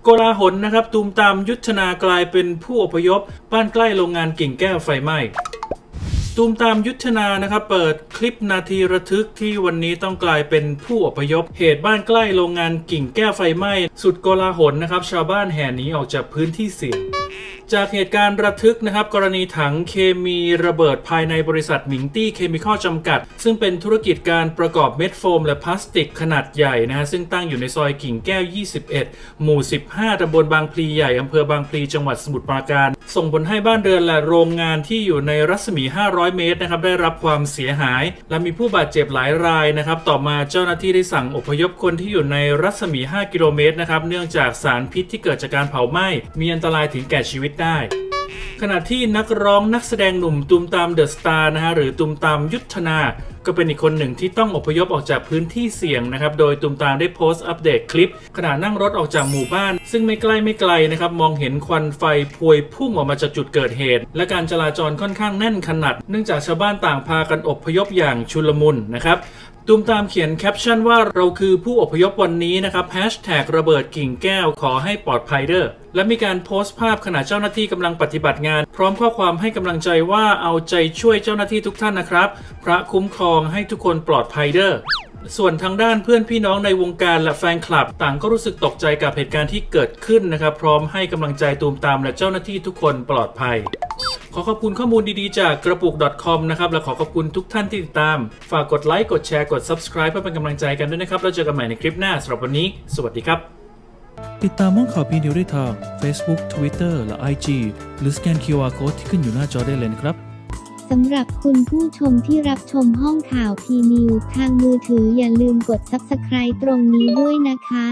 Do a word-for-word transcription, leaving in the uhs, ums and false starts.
โกลาหลนะครับตูมตามยุทธนากลายเป็นผู้อพยพบ้านใกล้โรงงานกิ่งแก้วไฟไหม้ตูมตามยุทธนานะครับเปิดคลิปนาทีระทึกที่วันนี้ต้องกลายเป็นผู้อพยพเหตุบ้านใกล้โรงงานกิ่งแก้วไฟไหม้สุดโกลาหลนะครับชาวบ้านแห่หนีออกจากพื้นที่เสี่ยงจากเหตุการณ์ระทึกนะครับกรณีถังเคมีระเบิดภายในบริษัทหมิงตี้เคมีคอลจำกัดซึ่งเป็นธุรกิจการประกอบเม็ดโฟมและพลาสติกขนาดใหญ่นะฮะซึ่งตั้งอยู่ในซอยกิ่งแก้วยี่สิบเอ็ดหมู่สิบห้าตำบลบางพลีใหญ่อำเภอบางพลีจังหวัดสมุทรปราการส่งผลให้บ้านเรือนและโรงงานที่อยู่ในรัศมีห้าร้อยเมตรนะครับได้รับความเสียหายและมีผู้บาดเจ็บหลายรายนะครับต่อมาเจ้าหน้าที่ได้สั่งอพยพคนที่อยู่ในรัศมีห้ากิโลเมตรนะครับเนื่องจากสารพิษที่เกิดจากการเผาไหม้มีอันตรายถึงแก่ชีวิตได้ขณะที่นักร้องนักแสดงหนุ่มตูมตามเดอะสตาร์นะฮะหรือตูมตามยุทธนาก็เป็นอีกคนหนึ่งที่ต้องอพยพออกจากพื้นที่เสี่ยงนะครับโดยตูมตามได้โพสต์อัปเดตคลิปขณะนั่งรถออกจากหมู่บ้านซึ่งไม่ใกล้ไม่ไกลนะครับมองเห็นควันไฟพวยพุ่งออกมาจากจุดเกิดเหตุและการจราจรค่อนข้างแน่นขนาดเนื่องจากชาวบ้านต่างพากันอพยพอย่างชุลมุนนะครับตูมตามเขียนแคปชั่นว่าเราคือผู้อพยพวันนี้นะครับแฮชแท็กระเบิดกิ่งแก้วขอให้ปลอดภัยเด้อและมีการโพสต์ภาพขณะเจ้าหน้าที่กำลังปฏิบัติงานพร้อมข้อความให้กำลังใจว่าเอาใจช่วยเจ้าหน้าที่ทุกท่านนะครับพระคุ้มครองให้ทุกคนปลอดภัยเด้อส่วนทางด้านเพื่อนพี่น้องในวงการและแฟนคลับต่างก็รู้สึกตกใจกับเหตุการณ์ที่เกิดขึ้นนะครับพร้อมให้กำลังใจตูมตามและเจ้าหน้าที่ทุกคนปลอดภัยขอขอบคุณข้อมูลดีๆจากกระปุก .com นะครับและขอขอบคุณทุกท่านที่ติดตามฝากกดไลค์กดแชร์กด ซับสไครบ์ เพื่อเป็นกำลังใจกันด้วยนะครับแล้วเจอกันใหม่ในคลิปหน้าสำหรับวันนี้สวัสดีครับติดตามห้องข่าวพีนิวได้ทาง Facebook Twitter และ ไอ จี หรือสแกน คิว อาร์ Code ที่ขึ้นอยู่หน้าจอได้เลยนะครับสำหรับคุณผู้ชมที่รับชมห้องข่าวพีนิวทางมือถืออย่าลืมกด ซับสไครบ์ ตรงนี้ด้วยนะคะ